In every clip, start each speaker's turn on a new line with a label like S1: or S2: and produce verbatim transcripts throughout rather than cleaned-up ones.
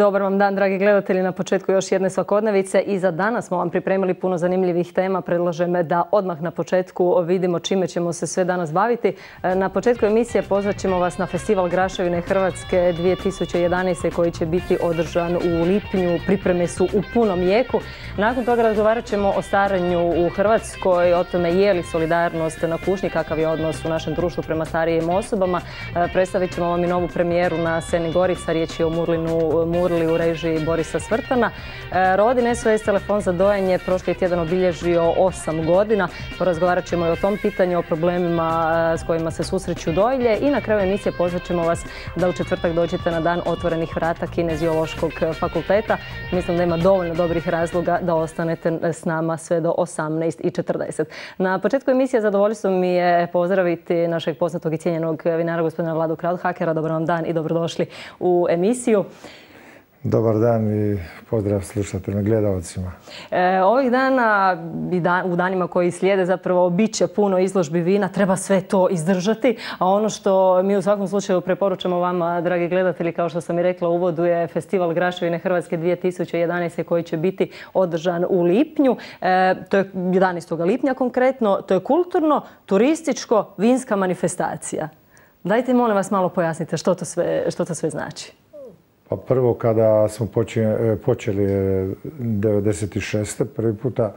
S1: Dobar vam dan, dragi gledatelji, na početku još jedne svakodnevice i za danas smo vam pripremili puno zanimljivih tema. Predlažem da odmah na početku vidimo čime ćemo se sve danas baviti. Na početku emisije pozvat ćemo vas na Festival Graševine Hrvatske dvije tisuće jedanaeste koji će biti održan u lipnju. Pripreme su u punom jeku. Nakon toga razgovarat ćemo o starenju u Hrvatskoj, o tome je li solidarnost na kušnji, kakav je odnos u našem društvu prema starijim osobama. Predstavit ćemo vam i novu premijeru na Sceni Gorica, riječ je o Murlinu Murli u režiji Borisa Svrtana. Rodin S O S telefon za dojenje prošli tjedan obilježio osam godina. Porazgovarat ćemo i o tom pitanju, o problemima s kojima se susreću dojilje i na kraju emisije pozvat ćemo vas da u četvrtak dođete na dan otvorenih vrata Kineziološkog fakulteta. Mislim da ima dovoljno dobrih razloga da ostanete s nama sve do osamnaest i četrdeset. Na početku emisije zadovoljstvo mi je pozdraviti našeg poznatog i cijenjenog vinara gospodina Vladu Krauthackera. Dobar vam dan i dobrodošli u emisiju.
S2: Dobar dan i pozdrav slušateljima, gledalcima.
S1: E, ovih dana i dan, u danima koji slijede zapravo bit će puno izložbi vina, treba sve to izdržati, a ono što mi u svakom slučaju preporučamo vama, dragi gledatelji, kao što sam i rekla u uvodu, je Festival Graševine Hrvatske dvije tisuće jedanaeste koji će biti održan u lipnju. E, to je jedanaestog lipnja konkretno, to je kulturno, turističko, vinska manifestacija. Dajte molim vas malo pojasnite što to sve, što to sve znači.
S2: Pa prvo kada smo počeli devedeset šeste prvi puta,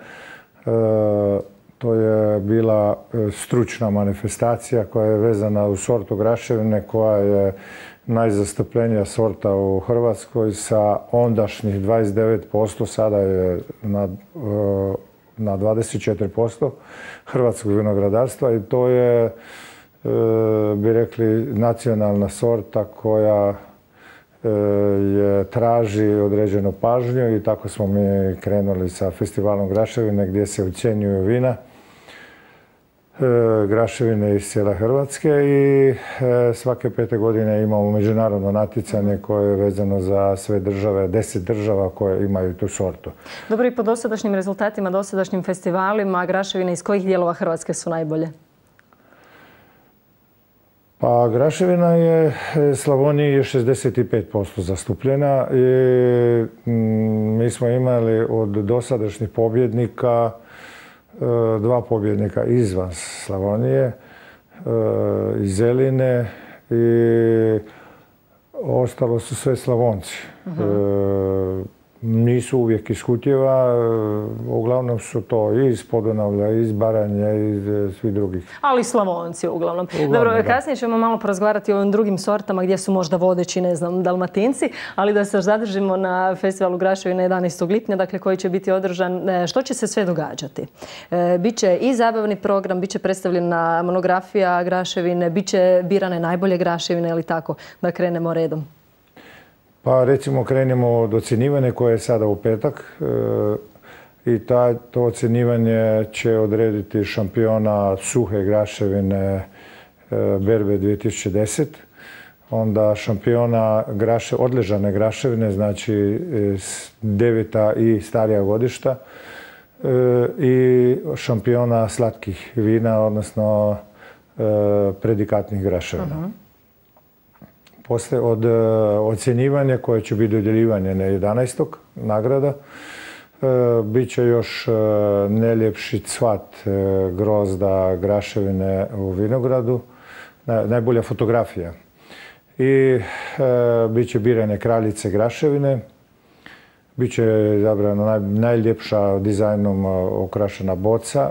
S2: to je bila stručna manifestacija koja je vezana u sortu graševine koja je najzastupljenija sorta u Hrvatskoj sa ondašnjih dvadeset devet posto, sada je na, na dvadeset četiri posto hrvatskog vinogradarstva i to je, bi rekli, nacionalna sorta koja je traži određenu pažnju i tako smo mi krenuli sa festivalom Graševine gdje se ocjenjuju vina graševine iz cijele Hrvatske i svake pete godine imamo međunarodno natjecanje koje je vezano za sve države, deset država koje imaju tu sortu.
S1: Dobro, i po dosadašnjim rezultatima, dosadašnjim festivalima, graševine iz kojih dijelova Hrvatske su najbolje?
S2: Pa graševina je Slavoniji je šezdeset pet posto zastupljena i mi smo imali od dosadašnjih pobjednika dva pobjednika izvan Slavonije, iz Zeline i ostalo su sve Slavonci. Uh-huh. Nisu uvijek iz Kutjeva, uglavnom su to i iz Podunavlja, i iz Baranje, i iz svih drugih.
S1: Ali Slavonci uglavnom.
S2: uglavnom
S1: Dobro,
S2: da.
S1: Kasnije ćemo malo porazgovarati o ovim drugim sortama gdje su možda vodeći, ne znam, Dalmatinci, ali da se zadržimo na festivalu Graševine jedanaestog lipnja, dakle koji će biti održan. Što će se sve događati? E, biće i zabavni program, biće predstavljena monografija graševine, biće birane najbolje graševine ili tako, da krenemo redom.
S2: Pa recimo krenemo od ocjenjivanja koje je sada u petak e, i ta, to ocjenjivanje će odrediti šampiona suhe graševine e, berbe dvije tisuće deset, onda šampiona graše, odležane graševine, znači e, deveta i starija godišta e, i šampiona slatkih vina, odnosno e, predikatnih graševina. Uh-huh. Poslije od ocjenjivanja koje će biti dodjeljivanje na jedanaestog nagrada, bit će još najljepši cvat grozda graševine u vinogradu, najbolja fotografija. I bit će birane kraljice graševine, bit će zabrano najljepša dizajnom okrašena boca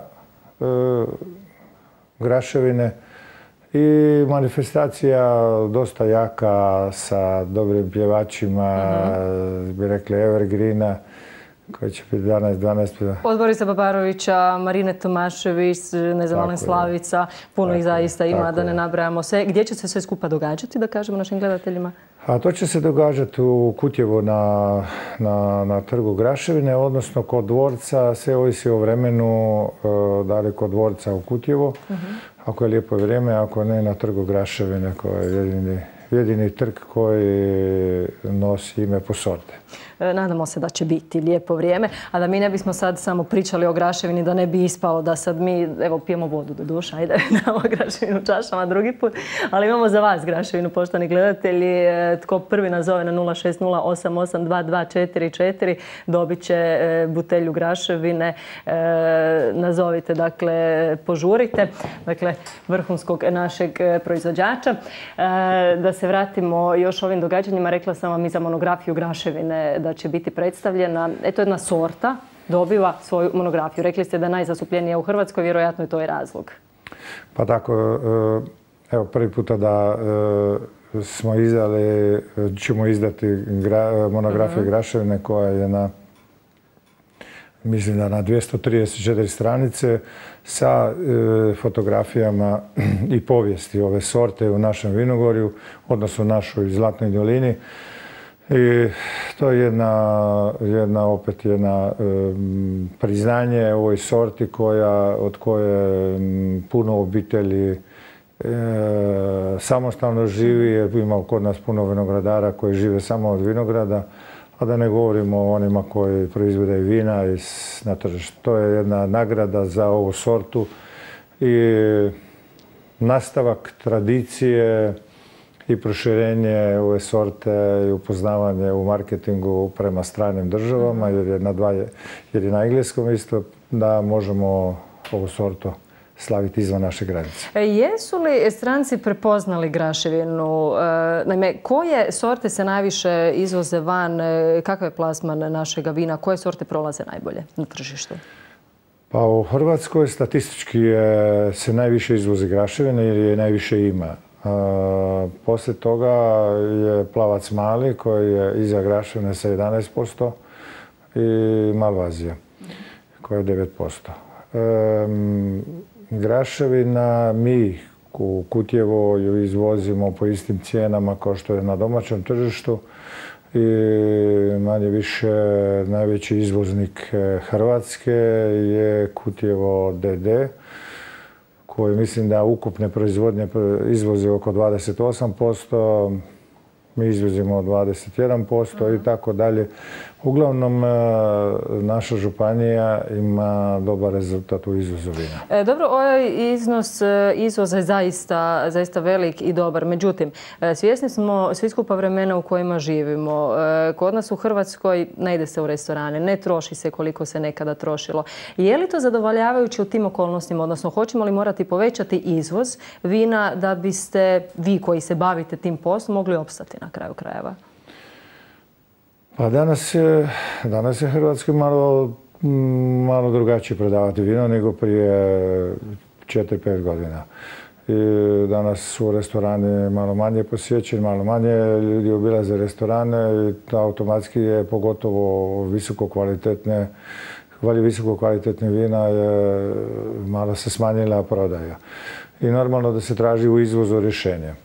S2: graševine. I manifestacija dosta jaka sa dobrim pjevačima, uh-huh. bi rekli Evergreena, koji će biti dvanaest dvanaest.
S1: Od Borisa Babarovića, Marine Tomašević, ne znam, Alen Slavica, puno ih zaista ima, da ne nabrajamo sve. Gdje će se sve skupa događati, da kažemo našim gledateljima?
S2: A to će se događati u Kutjevu na, na, na trgu Graševine, odnosno kod dvorca, sve ovisi o vremenu, da li kod dvorca u Kutjevu. Uh-huh. Ako je lijepo vrijeme, ako ne na trgu Graševine koji je jedini, jedini trg koji nosi ime po sorte.
S1: Nadamo se da će biti lijepo vrijeme, a da mi ne bismo sad samo pričali o graševini, da ne bi ispalo da sad mi, evo, pijemo vodu do duša, ajde, damo graševinu u čašama drugi put, ali imamo za vas graševinu, poštovani gledatelji. Tko prvi nazove na nula šest nula osam osam dva dva četiri četiri dobit će butelju graševine. Nazovite, dakle, požurite, dakle, vrhunskog našeg proizvođača. Da se vratimo još ovim događanjima, rekla sam vam i za monografiju graševine da će biti predstavljena. Eto, jedna sorta dobiva svoju monografiju. Rekli ste da je najzastupljenija u Hrvatskoj, vjerojatno je to i razlog.
S2: Pa tako, evo, prvi puta da smo izdali, ćemo izdati monografiju graševine koja je na, mislim da na dvjesto trideset četiri stranice sa fotografijama i povijesti ove sorte u našem vinogorju, odnosno u našoj Zlatnoj dolini. I to je jedna, jedna opet jedna um, priznanje ovoj sorti koja, od koje um, puno obitelji e, samostalno živi, jer ima kod nas puno vinogradara koji žive samo od vinograda, a da ne govorimo o onima koji proizvode vina iz, na tržištu. To je jedna nagrada za ovu sortu i nastavak tradicije i proširenje ove sorte i upoznavanje u marketingu prema stranim državama, jer je na, dva, jer je na engleskom isto, da možemo ovu sortu slaviti izvan naše granice.
S1: E, jesu li stranci prepoznali graševinu? E, naime, koje sorte se najviše izvoze van? E, kakav je plasman našega vina? Koje sorte prolaze najbolje na tržištu?
S2: Pa u Hrvatskoj statistički je, se najviše izvozi graševine jer je najviše ima. Uh, poslije toga je Plavac mali koji je iza graševine sa jedanaest posto i Malvazija koja je devet posto. Um, graševina mi u Kutjevo ju izvozimo po istim cijenama kao što je na domaćem tržištu i manje više najveći izvoznik Hrvatske je Kutjevo D D, koji mislim da ukupne proizvodnje izvozi oko dvadeset osam posto, mi izvozimo dvadeset jedan posto i tako dalje. Uglavnom, naša županija ima dobar rezultat u izvozu vina.
S1: E, dobro, ovaj iznos izvoza je zaista, zaista velik i dobar. Međutim, svjesni smo svi skupa vremena u kojima živimo. E, kod nas u Hrvatskoj ne ide se u restorane, ne troši se koliko se nekada trošilo. Je li to zadovoljavajuće u tim okolnostima? Odnosno, hoćemo li morati povećati izvoz vina da biste vi koji se bavite tim poslom mogli opstati na kraju krajeva?
S2: Pa danas je, danas je Hrvatskoj malo, malo drugačije prodavati vino nego prije četiri pet godina. I danas su restorani malo manje posjećeni, malo manje ljudi obilaze restorane i automatski je pogotovo visoko kvalitetne, visoko kvalitetne vina je, malo se smanjila prodaja. I normalno da se traži u izvozu rješenje.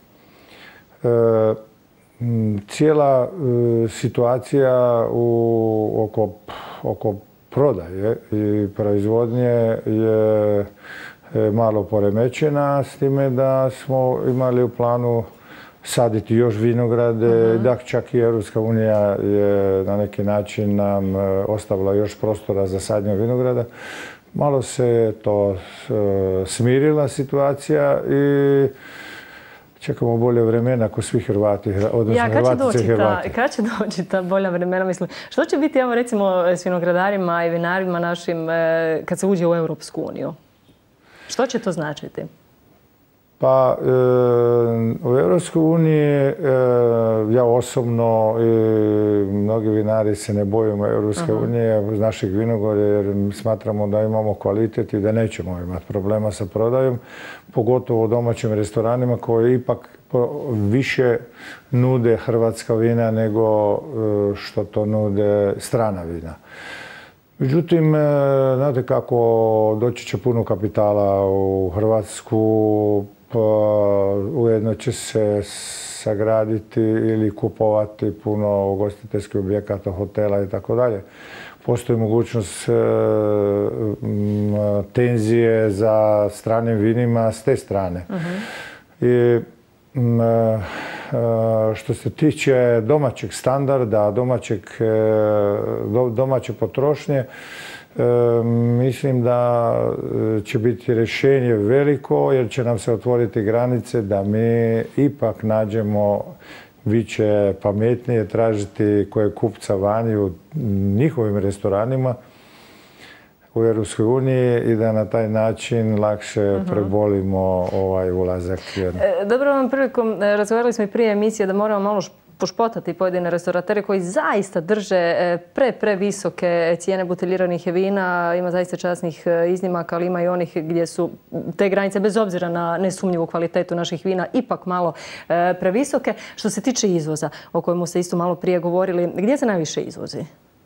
S2: E, Cijela e, situacija u, oko, oko prodaje i proizvodnje je e, malo poremećena, s time da smo imali u planu saditi još vinograde, uh-huh. da čak i Europska unija je na neki način nam e, ostavila još prostora za sadnju vinograda. Malo se to e, smirila situacija i čekamo bolje vremena ako svi Hrvati, odnosno ja, Hrvatice i Hrvati.
S1: Kad će doći ta bolja vremena? Mislim, što će biti, evo recimo, s vinogradarima i vinarima našim kad se uđe u Europsku uniju? Što će to značiti?
S2: Pa, e, u Europskoj uniji e, ja osobno i mnogi vinari se ne bojimo Europske uh-huh. unije, našeg vinogorja, jer smatramo da imamo kvalitet i da nećemo imati problema sa prodajom, pogotovo u domaćim restoranima koji ipak više nude hrvatska vina nego što to nude strana vina. Međutim, znate kako, doći će puno kapitala u Hrvatsku, pa ujedno će se sagraditi ili kupovati puno ugostiteljskih objekata, hotela i tako dalje. Postoji mogućnost e, m, tenzije za stranim vinima s te strane. Uh-huh. I m, što se tiče domaćeg standarda, domaćeg, domaće potrošnje, mislim da će biti rješenje veliko jer će nam se otvoriti granice da mi ipak nađemo više pametnije tražiti koje kupca vani u njihovim restoranima u Europskoj uniji i da na taj način lakše prebolimo ovaj ulazak.
S1: Dobro, vam prilikom razgovarali smo i prije emisije da moramo malo pošpotati pojedine restoratere koji zaista drže pre, pre visoke cijene buteljiranih vina. Ima zaista časnih iznimaka, ali ima i onih gdje su te granice, bez obzira na nesumnjivu kvalitetu naših vina, ipak malo previsoke. Što se tiče izvoza, o kojemu ste isto malo prije govorili, gdje se najviše izvozi?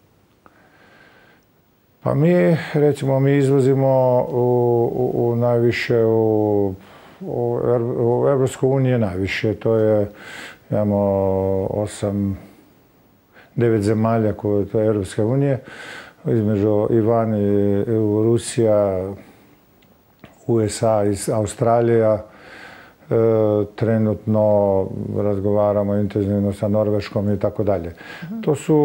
S2: Pa mi, recimo, mi izvozimo u, u, u najviše u, u, u Europskoj uniji najviše. To je, imamo osam, devet zemalja koje to je Europska unija, između i van i Rusija, U S A i Australija. E, trenutno razgovaramo intenzivno sa Norveškom i tako dalje. To su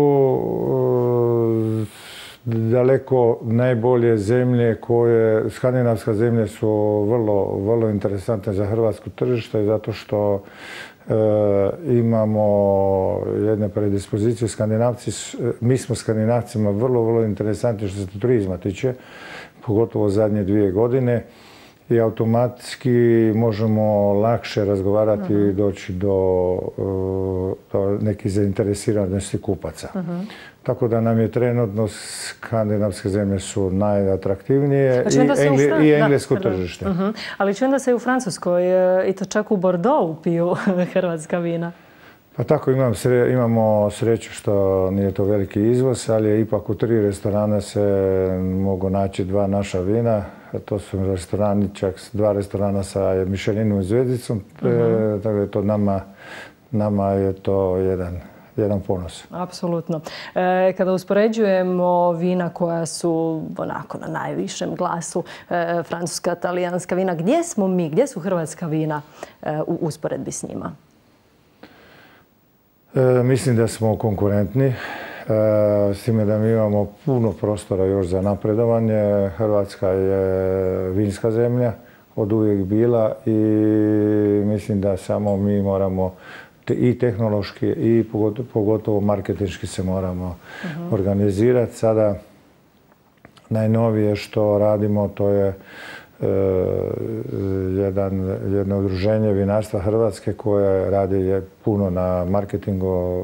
S2: e, daleko najbolje zemlje koje, skandinavske zemlje su vrlo, vrlo interesantne za hrvatsko tržište zato što e, imamo jedne predispozicije. Skandinavci, mi smo Skandinavcima vrlo, vrlo interesantni što se turizma tiče, pogotovo zadnje dvije godine. I automatski možemo lakše razgovarati i doći do, do nekih zainteresiranosti kupaca. Uh-huh. Tako da nam je trenutno skandinavske zemlje su najatraktivnije i, engli, Fran... i englesko da, tržište.
S1: Uh-huh. Ali čujem da se u Francuskoj i to čak u Bordeauxu piju hrvatska vina.
S2: Pa tako imam sre, imamo sreću što nije to veliki izvoz, ali je ipak u tri restorana se mogu naći dva naša vina. To su restorani, čak dva restorana sa Michelinovom zvijezdicom, uh-huh. e, tako je to nama, nama je to jedan, jedan ponos.
S1: Apsolutno. E, kada uspoređujemo vina koja su onako na najvišem glasu, e, francuska, talijanska vina, gdje smo mi, gdje su hrvatska vina e, u usporedbi s njima?
S2: E, mislim da smo konkurentni, e, s time da mi imamo puno prostora još za napredovanje. Hrvatska je vinska zemlja, od uvijek bila i mislim da samo mi moramo te, i tehnološki i pogotovo, pogotovo marketinški se moramo uh-huh. organizirati. Sada najnovije što radimo to je Jedan, jedno udruženje vinarstva Hrvatske koje radi je puno na marketingu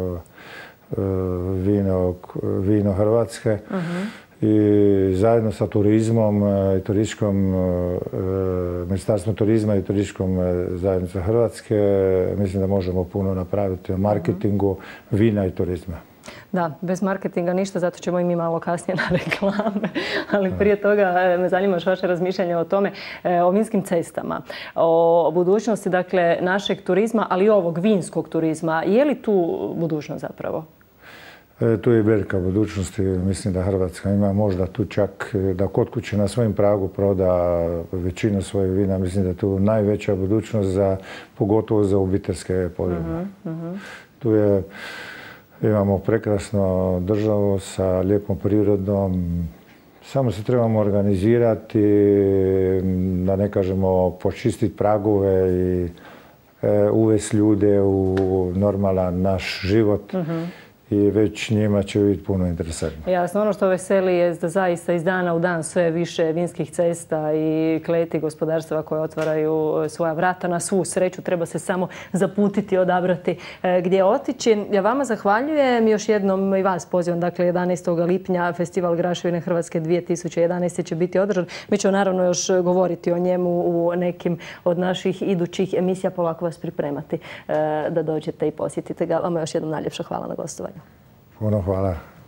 S2: vino, vino Hrvatske uh-huh. i zajedno sa turizmom i turističkom Ministarstvom turizma i turističkom zajednicom Hrvatske mislim da možemo puno napraviti o marketingu uh-huh. vina i turizma.
S1: Da, bez marketinga ništa, zato ćemo i mi malo kasnije na reklame. Ali prije toga me zanima još vaše razmišljanje o tome, o vinskim cestama, o budućnosti dakle, našeg turizma, ali i ovog vinskog turizma. Je li tu budućnost zapravo?
S2: E, tu je velika budućnost i mislim da Hrvatska ima možda tu čak da kod kuće na svojim pragu proda većinu svojih vina. Mislim da je tu najveća budućnost, za, pogotovo za obiteljske podrume. Uh-huh, uh-huh. Tu je Imamo prekrasnu državu sa lijepom prirodom. Samo se trebamo organizirati, da ne kažemo počistiti pragove i e, uvesti ljude u normalan naš život. Uh-huh. I već njima će biti puno interesantno.
S1: Jasno, ono što veseli je da zaista iz dana u dan sve više vinskih cesta i kleti gospodarstva koje otvaraju svoja vrata. Na svu sreću treba se samo zaputiti, odabrati gdje otići. Ja vama zahvaljujem. Još jednom i vas pozivam. Dakle, jedanaestog lipnja Festival Graševine Hrvatske dvije tisuće jedanaeste. će biti održan. Mi ćemo naravno još govoriti o njemu u nekim od naših idućih emisija. Polako vas pripremati da dođete i posjetite ga. Vama još jednom najljepša hvala na gostovanju.
S2: Puno hvala.